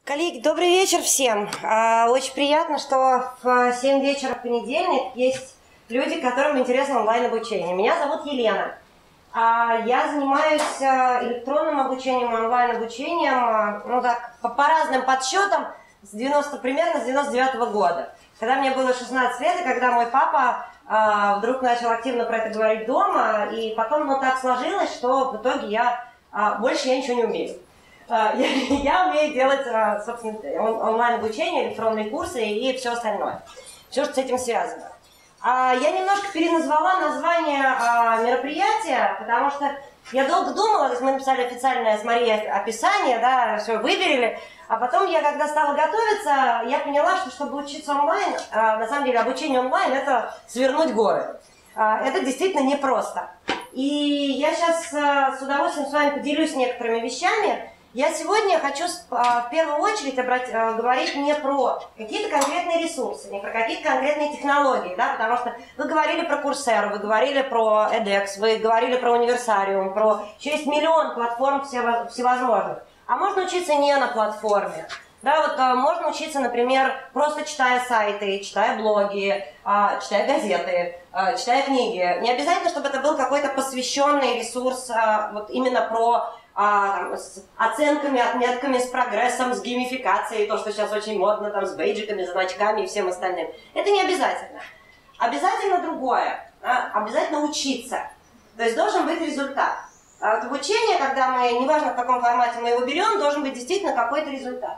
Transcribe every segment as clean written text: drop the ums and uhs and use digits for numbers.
Коллеги, добрый вечер всем. Очень приятно, что в 7 вечера в понедельник есть люди, которым интересно онлайн-обучение. Меня зовут Елена. Я занимаюсь электронным обучением, онлайн-обучением, ну так, по разным подсчетам, примерно с 99-го года. Когда мне было 16 лет, и когда мой папа вдруг начал активно про это говорить дома, и потом так сложилось, что в итоге больше я ничего не умею. Я умею делать, собственно, онлайн-обучение, электронные курсы и все остальное. Все, что с этим связано. Я немножко переназвала название мероприятия, потому что я долго думала, то есть мы написали официальное с Марией описание, да, все выверили, а потом я, когда стала готовиться, я поняла, что чтобы учиться онлайн, на самом деле обучение онлайн – это свернуть горы. Это действительно непросто. И я сейчас с удовольствием с вами поделюсь некоторыми вещами. Я сегодня хочу в первую очередь говорить не про какие-то конкретные ресурсы, не про какие-то конкретные технологии, да, потому что вы говорили про Coursera, вы говорили про edX, вы говорили про Универсариум, еще есть миллион платформ всевозможных. А можно учиться не на платформе. Да, можно учиться, например, просто читая сайты, читая блоги, читая газеты, читая книги. Не обязательно, чтобы это был какой-то посвященный ресурс именно про с оценками, отметками, с прогрессом, с геймификацией, то, что сейчас очень модно, там, с бейджиками, значками и всем остальным. Это не обязательно. Обязательно другое. Обязательно учиться. То есть должен быть результат. В обучении, когда неважно в каком формате мы его берем, должен быть действительно какой-то результат.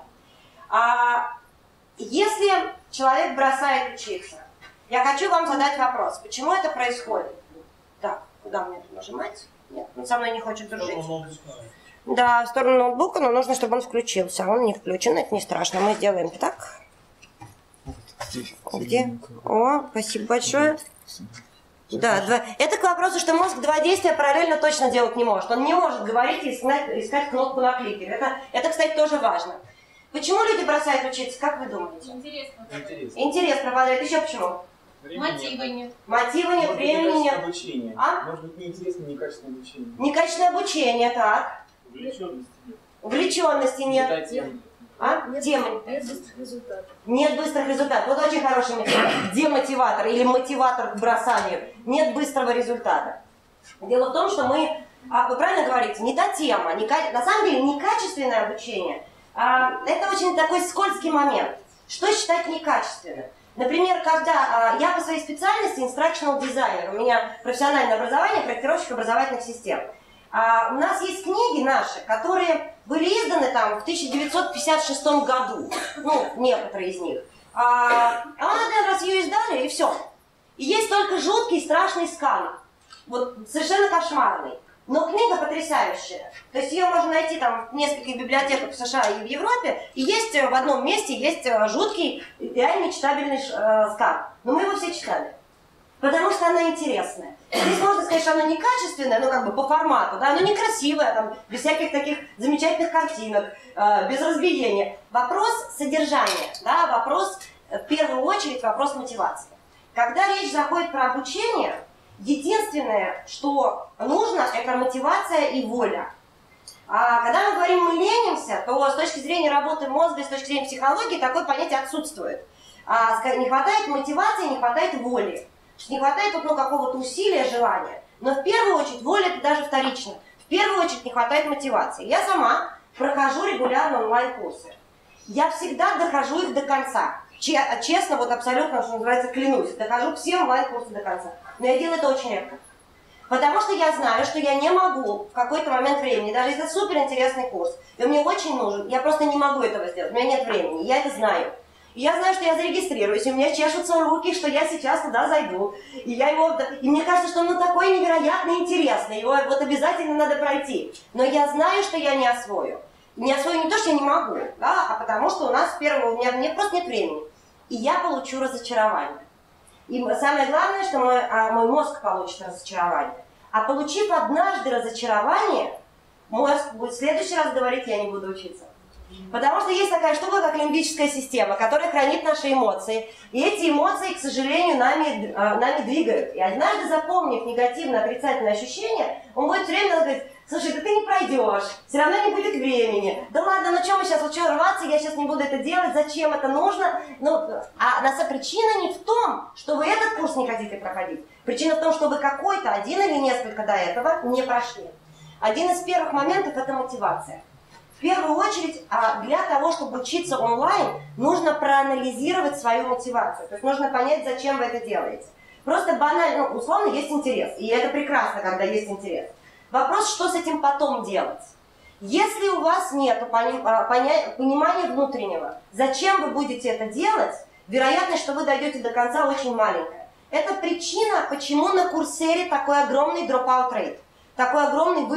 Если человек бросает учиться, я хочу вам задать вопрос, почему это происходит? Так, куда мне тут нажимать? Нет, он со мной не хочет дружить. Да, в сторону ноутбука, но нужно, чтобы он включился. Он не включен, это не страшно. Мы сделаем так. Где? О, спасибо большое. Да, это к вопросу, что мозг два действия параллельно точно делать не может. Он не может говорить и искать кнопку на кликере. Это, кстати, тоже важно. Почему люди бросают учиться, как вы думаете? Интересно. Интерес пропадает. Еще почему? Мотива нет. Мотива нет, времени нет. Обучение. Может быть, неинтересно, некачественное обучение. Некачественное обучение, так. Увлеченности нет. Увлеченности нет. Темы. Нет быстрых результатов. Нет быстрых результатов. Вот очень хороший демотиватор или мотиватор к бросанию. Нет быстрого результата. Дело в том, что вы правильно говорите, не та тема. На самом деле, некачественное обучение это очень такой скользкий момент. Что считать некачественным? Например, когда я по своей специальности instructional designer, у меня профессиональное образование, проектировщик образовательных систем. У нас есть книги наши, которые были изданы там в 1956 году, ну, некоторые из них. Один раз ее издали, и все. И есть только жуткий, страшный скан, вот совершенно кошмарный. Но книга потрясающая. То есть ее можно найти там в нескольких библиотеках в США и в Европе, и есть в одном месте есть жуткий, реально читабельный скан. Но мы его все читали. Потому что она интересная. Здесь можно сказать, что она некачественная, ну как бы по формату, да, но некрасивая, там, без всяких таких замечательных картинок, без разбиения. Вопрос содержания, да, вопрос, в первую очередь, вопрос мотивации. Когда речь заходит про обучение, единственное, что нужно, это мотивация и воля. Когда мы говорим «мы ленимся», то с точки зрения работы мозга, с точки зрения психологии, такое понятие отсутствует. Не хватает мотивации, не хватает воли. Не хватает какого-то усилия, желания. Но в первую очередь воля это даже вторично. В первую очередь не хватает мотивации. Я сама прохожу регулярно онлайн-курсы. Я всегда дохожу их до конца. Честно, вот абсолютно, что называется, клянусь. Дохожу все онлайн-курсы до конца. Но я делаю это очень редко. Потому что я знаю, что я не могу в какой-то момент времени, даже если это суперинтересный курс, и он мне очень нужен, я просто не могу этого сделать, у меня нет времени, я это знаю. И я знаю, что я зарегистрируюсь, и у меня чешутся руки, что я сейчас туда зайду. И мне кажется, что он такой невероятно интересный, его вот обязательно надо пройти. Но я знаю, что я не освою. Не освою не то, что я не могу, да, а потому что у меня просто нет времени. И я получу разочарование. И самое главное, что мой мозг получит разочарование. А получив однажды разочарование, мозг будет в следующий раз говорить, я не буду учиться. Потому что есть такая штука, как лимбическая система, которая хранит наши эмоции. И эти эмоции, к сожалению, нами двигают. И однажды, запомнив негативное, отрицательное ощущение, он будет все время говорить: слушай, да ты не пройдешь, все равно не будет времени. Да ладно, ну что мы сейчас учу рваться, я сейчас не буду это делать, зачем это нужно? Причина не в том, что вы этот курс не хотите проходить. Причина в том, что вы какой-то, один или несколько до этого не прошли. Один из первых моментов – это мотивация. В первую очередь, для того, чтобы учиться онлайн, нужно проанализировать свою мотивацию. То есть нужно понять, зачем вы это делаете. Просто банально, условно, есть интерес. И это прекрасно, когда есть интерес. Вопрос, что с этим потом делать. Если у вас нет понимания внутреннего, зачем вы будете это делать, вероятность, что вы дойдете до конца, очень маленькая. Это причина, почему на Курсере такой огромный dropout rate. Такой огромный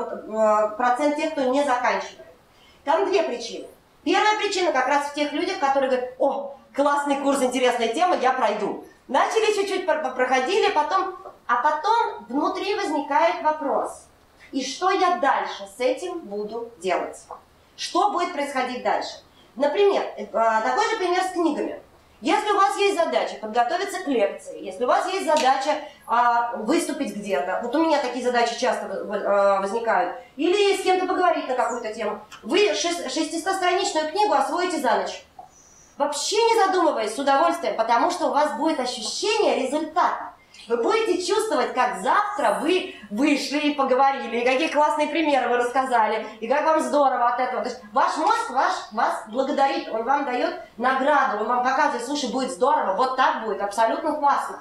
процент тех, кто не заканчивает. Там две причины. Первая причина как раз в тех людях, которые говорят: о, классный курс, интересная тема, я пройду. Начали чуть-чуть проходили, а потом внутри возникает вопрос: и что я дальше с этим буду делать? Что будет происходить дальше? Например, такой же пример с книгами. Если у вас есть задача подготовиться к лекции, если у вас есть задача выступить где-то, вот у меня такие задачи часто возникают, или с кем-то поговорить на какую-то тему, вы 600-страничную книгу освоите за ночь. Вообще не задумываясь, с удовольствием, потому что у вас будет ощущение результата. Вы будете чувствовать, как завтра вы вышли и поговорили, и какие классные примеры вы рассказали, и как вам здорово от этого. То есть ваш мозг вас благодарит, он вам дает награду, он вам показывает: слушай, будет здорово, вот так будет, абсолютно классно.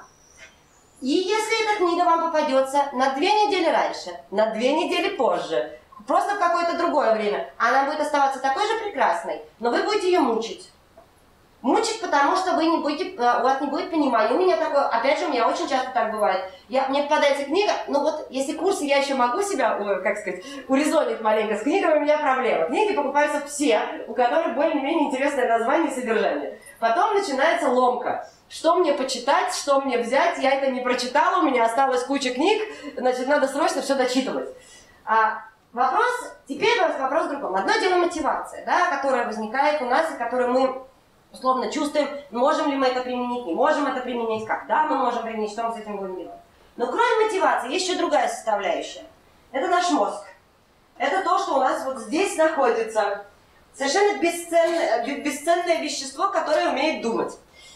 И если эта книга вам попадется на 2 недели раньше, на 2 недели позже, просто в какое-то другое время, она будет оставаться такой же прекрасной, но вы будете ее мучить. Мучить, потому что вы не будете, у вас не будет понимания. У меня такое, опять же, у меня очень часто так бывает. Мне попадается книга, ну вот, если курсы я еще могу себя, как сказать, урезонить маленько, с книгами у меня проблема. Книги покупаются все, у которых более-менее интересное название и содержание. Потом начинается ломка. Что мне почитать, что мне взять, я это не прочитала, у меня осталась куча книг, значит, надо срочно все дочитывать. Теперь вопрос в другом. Одно дело мотивация, да, которая возникает у нас, и которую мы условно чувствуем, можем ли мы это применить, не можем это применить, когда мы можем применить, что мы с этим будем делать. Но кроме мотивации есть еще другая составляющая. Это наш мозг. Это то, что у нас вот здесь находится. Совершенно бесценное вещество, которое умеет думать.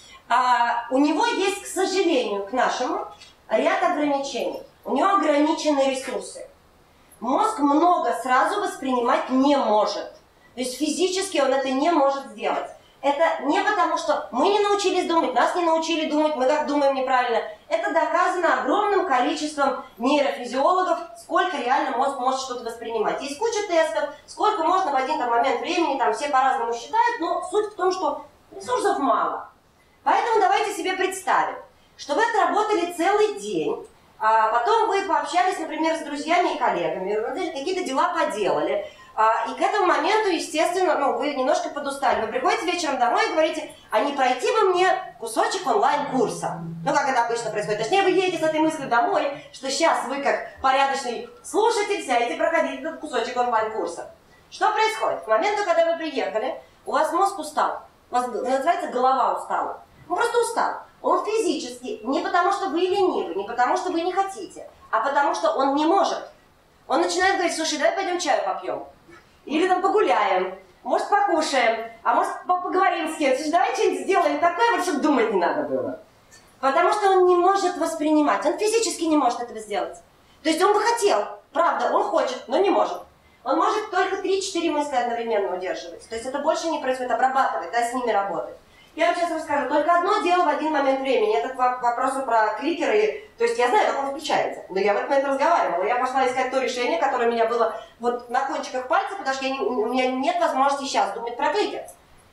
У него есть, к сожалению, к нашему, ряд ограничений. У него ограниченные ресурсы. Мозг много сразу воспринимать не может. То есть физически он это не может сделать. Это не потому, что мы не научились думать, нас не научили думать, мы как думаем неправильно. Это доказано огромным количеством нейрофизиологов, сколько реально мозг может что-то воспринимать. Есть куча тестов, сколько можно в один момент времени, там все по-разному считают, но суть в том, что ресурсов мало. Поэтому давайте себе представим, что вы отработали целый день, а потом вы пообщались, например, с друзьями и коллегами, какие-то дела поделали. И к этому моменту, естественно, вы немножко подустали. Вы приходите вечером домой и говорите: а не пройти бы мне кусочек онлайн-курса? Ну, как это обычно происходит. Точнее, вы едете с этой мыслью домой, что сейчас вы, как порядочный слушатель, сядете проходить этот кусочек онлайн-курса. Что происходит? К моменту, когда вы приехали, у вас мозг устал. У вас, называется, голова устала. Он просто устал. Он физически, не потому что вы ленивы, не потому что вы не хотите, а потому что он не может. Он начинает говорить: слушай, давай пойдем чаю попьем. Или там погуляем, может покушаем, а может поговорим с кем-то. Слушай, давай что-нибудь сделаем такое, вот чтобы думать не надо было. Потому что он не может воспринимать, он физически не может этого сделать. То есть он бы хотел, правда, он хочет, но не может. Он может только 3-4 мысли одновременно удерживать. То есть это больше не происходит, обрабатывать, да, с ними работать. Я вам сейчас расскажу только одно дело в один момент времени. Это к вопросу про кликеры. То есть я знаю, как он включается. Но я в этот момент разговаривала. Я пошла искать то решение, которое у меня было вот на кончиках пальцев, потому что у меня нет возможности сейчас думать про кликер.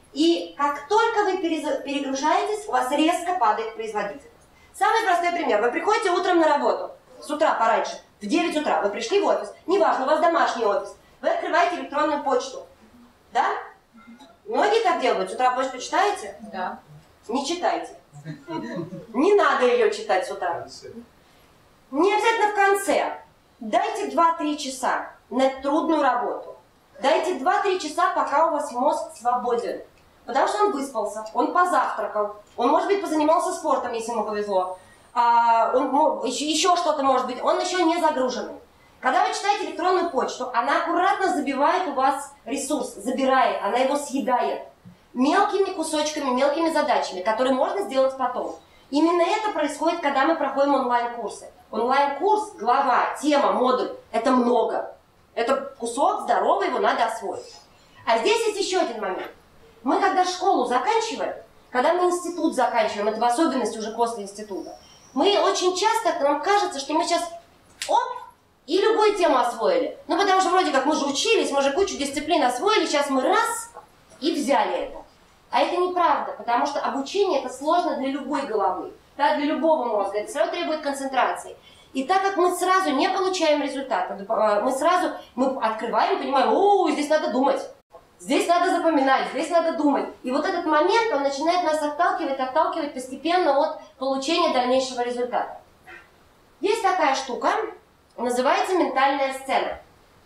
И как только вы перегружаетесь, у вас резко падает производительность. Самый простой пример. Вы приходите утром на работу. С утра пораньше. В 9 утра. Вы пришли в офис. Неважно, у вас домашний офис. Вы открываете электронную почту. Да? Многие так делают. С утра почту читаете? Да. Не читайте. Не надо ее читать с утра. Не обязательно в конце. Дайте 2-3 часа на трудную работу. Дайте 2-3 часа, пока у вас мозг свободен. Потому что он выспался, он позавтракал, он, может быть, позанимался спортом, если ему повезло. Еще что-то может быть, он еще не загруженный. Когда вы читаете электронную почту, она аккуратно забивает у вас ресурс, забирает, она его съедает мелкими кусочками, мелкими задачами, которые можно сделать потом. Именно это происходит, когда мы проходим онлайн-курсы. Онлайн-курс, глава, тема, модуль – это много. Это кусок здоровый, его надо освоить. А здесь есть еще один момент. Мы, когда школу заканчиваем, когда мы институт заканчиваем, это в особенности уже после института, мы очень часто, нам кажется, что мы сейчас оп, и любую тему освоили. Ну, потому что вроде как мы же учились, мы же кучу дисциплин освоили, сейчас мы раз и взяли это. А это неправда, потому что обучение это сложно для любой головы, да, для любого мозга, это все равно требует концентрации. И так как мы сразу не получаем результата, мы открываем и понимаем, о, здесь надо думать, здесь надо запоминать, здесь надо думать. И вот этот момент, он начинает нас отталкивать постепенно от получения дальнейшего результата. Есть такая штука, называется ментальная сцена.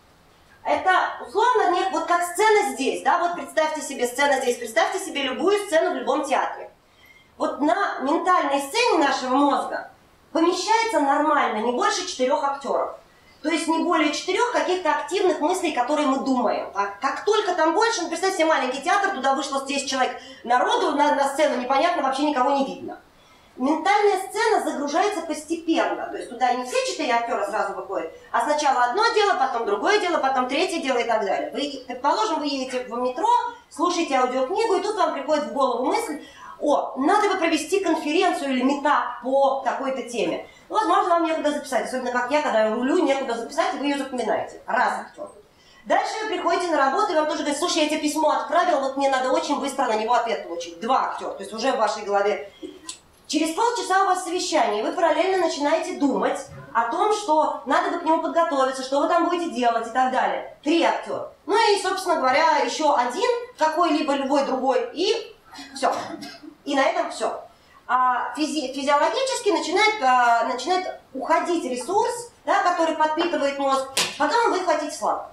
Это условно вот как сцена здесь, да, вот представьте себе сцену здесь, представьте себе любую сцену в любом театре. Вот на ментальной сцене нашего мозга помещается нормально не больше 4 актеров. То есть не более 4 каких-то активных мыслей, которые мы думаем. А как только там больше, ну, представьте себе маленький театр, туда вышло 10 человек народу, на сцену непонятно, вообще никого не видно. Ментальная сцена загружается постепенно, то есть туда не все 4 актера сразу выходят, а сначала одно дело, потом другое дело, потом третье дело и так далее. Вы, предположим, вы едете в метро, слушаете аудиокнигу, и тут вам приходит в голову мысль, о, надо бы провести конференцию или митап по такой-то теме. Ну, возможно, вам некуда записать, особенно как я, когда я рулю, некуда записать, и вы ее запоминаете. Раз актер. Дальше вы приходите на работу, и вам тоже говорят, слушай, я тебе письмо отправил, вот мне надо очень быстро на него ответ получить. 2 актера, то есть уже в вашей голове. Через полчаса у вас совещание, и вы параллельно начинаете думать о том, что надо бы к нему подготовиться, что вы там будете делать и так далее. 3 актера. Ну и, собственно говоря, еще один, какой-либо, любой другой, и все. И на этом все. А физиологически начинает уходить ресурс, да, который подпитывает мозг, потом вы хотите сладкого.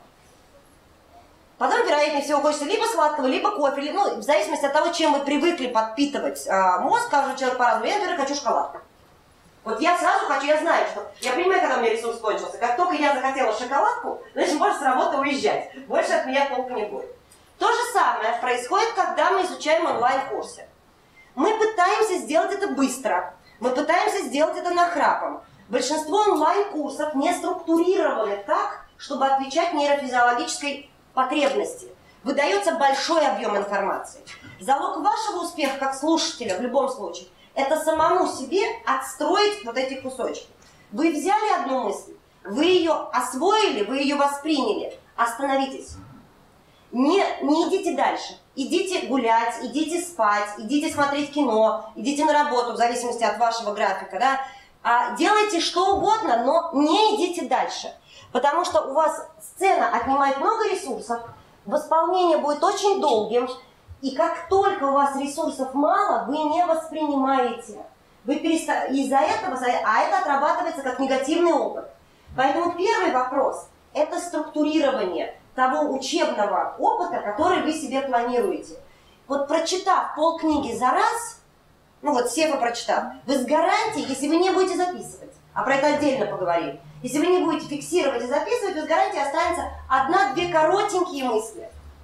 Потом, вероятнее всего, хочется либо сладкого, либо кофе, ну, в зависимости от того, чем вы привыкли подпитывать мозг, каждый человек по-разному. Я, например, хочу шоколадку. Вот я сразу хочу, я знаю, что я понимаю, когда у меня ресурс кончился. Как только я захотела шоколадку, значит, можно с работы уезжать. Больше от меня толку не будет. То же самое происходит, когда мы изучаем онлайн-курсы. Мы пытаемся сделать это быстро, мы пытаемся сделать это нахрапом. Большинство онлайн-курсов не структурированы так, чтобы отвечать нейрофизиологической потребности. Выдается большой объем информации. Залог вашего успеха как слушателя в любом случае – это самому себе отстроить вот эти кусочки. Вы взяли одну мысль, вы ее освоили, вы ее восприняли. Остановитесь. Не идите дальше. Идите гулять, идите спать, идите смотреть кино, идите на работу, в зависимости от вашего графика. Да? Делайте что угодно, но не идите дальше. Потому что у вас сцена отнимает много ресурсов, восполнение будет очень долгим, и как только у вас ресурсов мало, вы не воспринимаете. Из-за этого, а это отрабатывается как негативный опыт. Поэтому первый вопрос – это структурирование того учебного опыта, который вы себе планируете. Вот прочитав полкниги за раз, ну вот сев и прочитав, вы с гарантией, если вы не будете записывать, а про это отдельно поговорим, если вы не будете фиксировать и записывать, то с гарантией останется 1-2 коротенькие мысли.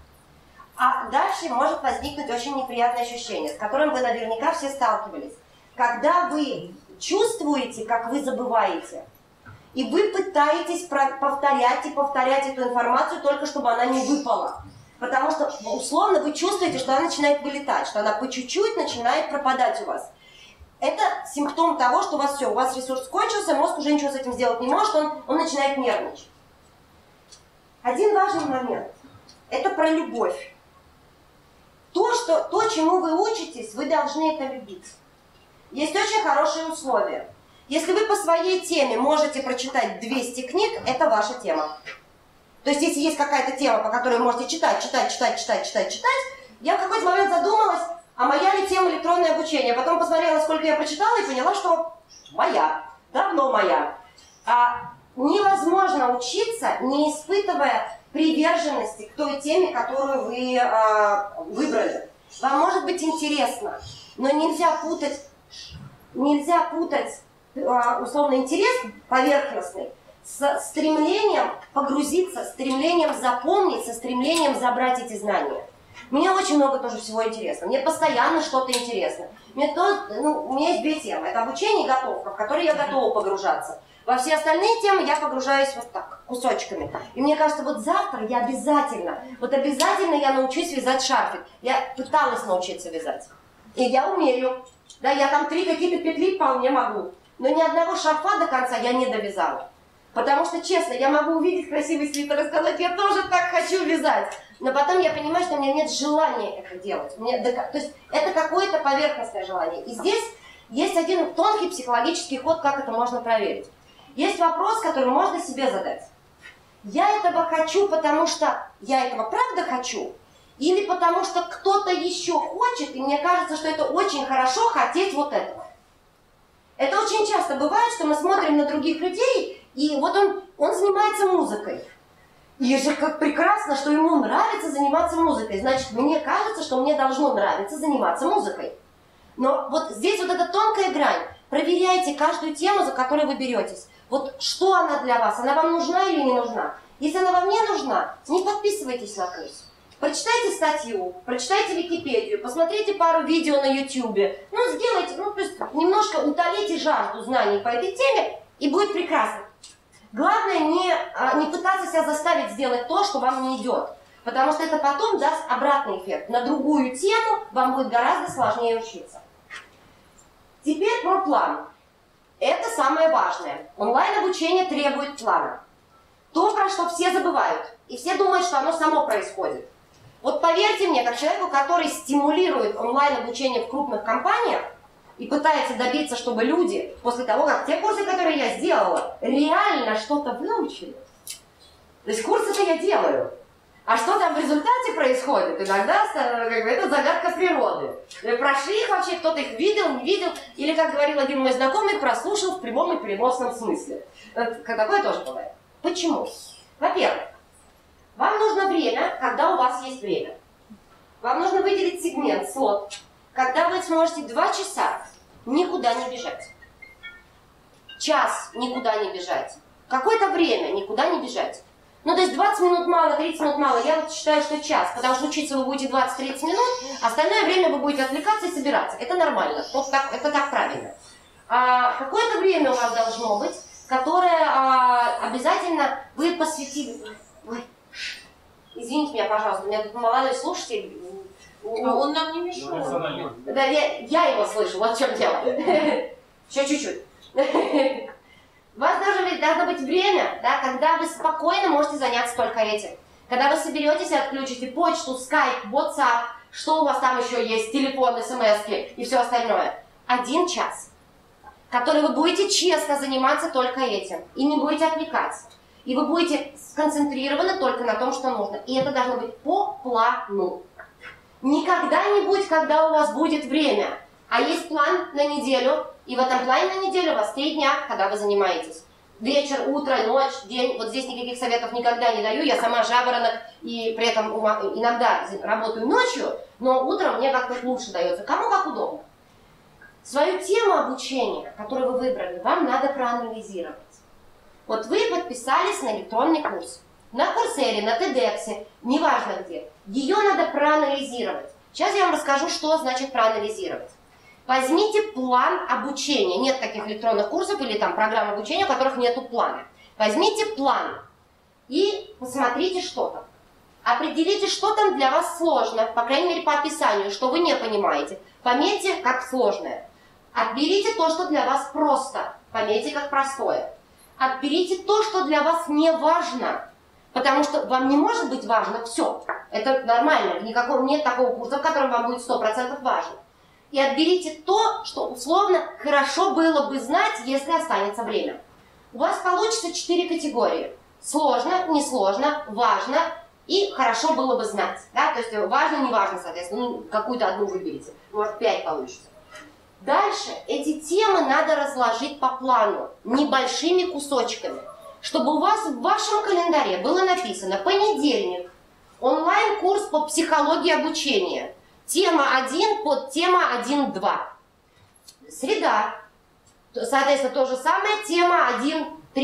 А дальше может возникнуть очень неприятное ощущение, с которым вы наверняка все сталкивались. Когда вы чувствуете, как вы забываете, и вы пытаетесь повторять и повторять эту информацию, только чтобы она не выпала. Потому что, условно, вы чувствуете, что она начинает вылетать, что она по чуть-чуть начинает пропадать у вас. Это симптом того, что у вас все, у вас ресурс кончился, мозг уже ничего с этим сделать не может, он начинает нервничать. Один важный момент – это про любовь. То, чему вы учитесь, вы должны это любить. Есть очень хорошие условия. Если вы по своей теме можете прочитать 200 книг, это ваша тема. То есть, если есть какая-то тема, по которой вы можете читать, я в какой-то момент задумалась, а моя ли тема электронное обучение. Потом посмотрела, сколько я прочитала, и поняла, что моя, давно моя. Невозможно учиться, не испытывая приверженности к той теме, которую вы выбрали. Вам может быть интересно, но нельзя путать условно интерес поверхностный с стремлением погрузиться, стремлением запомнить, со стремлением забрать эти знания. Мне очень много тоже всего интересно. Мне постоянно что-то интересно. У меня есть 2 темы. Это обучение и готовка, в которые я готова погружаться. Во все остальные темы я погружаюсь вот так, кусочками. И мне кажется, вот завтра я обязательно я научусь вязать шарфик. Я пыталась научиться вязать. И я умею. Да, я там 3 какие-то петли вполне могу. Но ни одного шарфа до конца я не довязала. Потому что, честно, я могу увидеть красивый свитер и сказать, я тоже так хочу вязать. Но потом я понимаю, что у меня нет желания это делать. То есть это какое-то поверхностное желание. И здесь есть один тонкий психологический ход, как это можно проверить. Есть вопрос, который можно себе задать. Я этого хочу, потому что я этого правда хочу? Или потому что кто-то еще хочет, и мне кажется, что это очень хорошо хотеть вот этого? Это очень часто бывает, что мы смотрим на других людей, и вот он занимается музыкой. И же как прекрасно, что ему нравится заниматься музыкой. Значит, мне кажется, что мне должно нравиться заниматься музыкой. Но вот здесь вот эта тонкая грань. Проверяйте каждую тему, за которой вы беретесь. Вот что она для вас? Она вам нужна или не нужна? Если она вам не нужна, не подписывайтесь на курс. Прочитайте статью, прочитайте Википедию, посмотрите пару видео на Ютубе. Сделайте, то есть немножко утолите жажду знаний по этой теме, и будет прекрасно. Главное не пытаться себя заставить сделать то, что вам не идет. Потому что это потом даст обратный эффект. На другую тему вам будет гораздо сложнее учиться. Теперь про план. Это самое важное. Онлайн-обучение требует плана. То, про что все забывают. И все думают, что оно само происходит. Вот поверьте мне, как человеку, который стимулирует онлайн-обучение в крупных компаниях и пытается добиться, чтобы люди, после того, как те курсы, которые я сделала, реально что-то выучили. То есть курсы-то я делаю. А что там в результате происходит? Иногда это загадка природы. Прошли их вообще, кто-то их видел, не видел, или, как говорил один мой знакомый, прослушал в прямом и переносном смысле. Такое тоже бывает. Почему? Во-первых, вам нужно время, когда у вас есть время. Вам нужно выделить сегмент, слот, когда вы сможете 2 часа никуда не бежать. Час никуда не бежать. Какое-то время никуда не бежать. То есть 20 минут мало, 30 минут мало. Я вот считаю, что час, потому что учиться вы будете 20-30 минут, остальное время вы будете отвлекаться и собираться. Это нормально, это так правильно. Какое-то время у вас должно быть, которое обязательно вы посвятили... Ой, извините меня, пожалуйста, у меня тут молодой слушатель. Он нам не мешал. Да, я его слышу, вот в чем дело. Еще чуть-чуть. У вас должно быть время, да, когда вы спокойно можете заняться только этим. Когда вы соберетесь и отключите почту, скайп, WhatsApp, что у вас там еще есть, телефон, смс-ки и все остальное. 1 час, который вы будете честно заниматься только этим. И не будете отвлекаться. И вы будете сконцентрированы только на том, что нужно. И это должно быть по плану. Не когда-нибудь, когда у вас будет время. А есть план на неделю, и в этом плане на неделю у вас 3 дня, когда вы занимаетесь. Вечер, утро, ночь, день. Вот здесь никаких советов никогда не даю. Я сама жаворонок, и при этом иногда работаю ночью, но утром мне как-то лучше дается. Кому как удобно. Свою тему обучения, которую вы выбрали, вам надо проанализировать. Вот вы подписались на электронный курс. На Курсере, на TEDx, неважно где. Ее надо проанализировать. Сейчас я вам расскажу, что значит проанализировать. Возьмите план обучения. Нет таких электронных курсов или там программ обучения, у которых нету плана. Возьмите план и посмотрите, что там. Определите, что там для вас сложно, по крайней мере по описанию, что вы не понимаете. Пометьте как сложное. Отберите то, что для вас просто. Пометьте как простое. Отберите то, что для вас не важно. Потому что вам не может быть важно все. Это нормально. Нет такого курса, в котором вам будет 100% важно. И отберите то, что условно хорошо было бы знать, если останется время. У вас получится 4 категории. Сложно, несложно, важно и хорошо было бы знать. Да? То есть важно, не важно, соответственно. Какую-то одну выберите. Может 5 получится. Дальше эти темы надо разложить по плану, небольшими кусочками. Чтобы у вас в вашем календаре было написано понедельник, онлайн-курс по психологии обучения. Тема 1 под тема 1.2. Среда. Соответственно, то же самое, тема 1.3.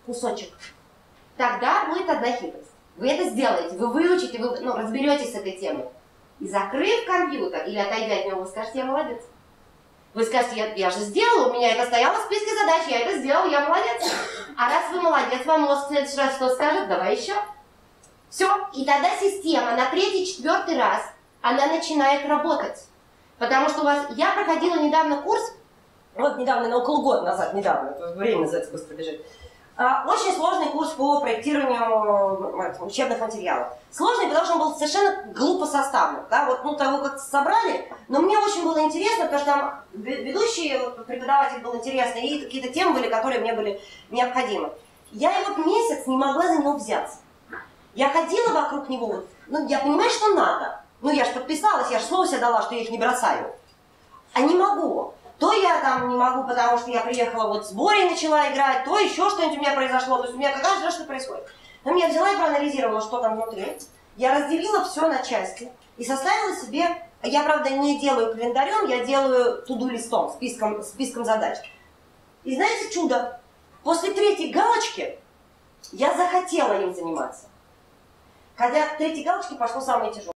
кусочек. Тогда будет одна хитрость. Вы это сделаете, вы выучите, вы разберетесь с этой темой. И закрыв компьютер или отойдя от него, вы скажете, я молодец. Вы скажете, я же сделала, у меня это стояло в списке задач, я это сделала, я молодец. А раз вы молодец, вам мозг в следующий раз что скажет? Давай еще. Все. И тогда система на 3-4 раз, она начинает работать. Потому что у вас, я проходила недавно курс, вот недавно, около года назад, недавно, это время называется, быстро бежит. Очень сложный курс по проектированию учебных материалов. Сложный, потому что он был совершенно глупо составлен. Да? Вот, того как собрали, но мне очень было интересно, потому что там ведущий преподаватель был интересный, и какие-то темы были, которые мне были необходимы. Я его месяц не могла за него взяться. Я ходила вокруг него, я понимаю, что надо. Я же подписалась, я же слово себе дала, что я их не бросаю. А не могу. То я там не могу, потому что я приехала с Борей, начала играть, то еще что-нибудь у меня произошло, то есть у меня каждый раз что происходит. Но я взяла и проанализировала, что там внутри. Я разделила все на части и составила себе, я, правда, не делаю календарем, я делаю туду-листом, списком задач. И знаете чудо? После 3-й галочки я захотела им заниматься. Хотя к 3-й галочке пошло самое тяжелое.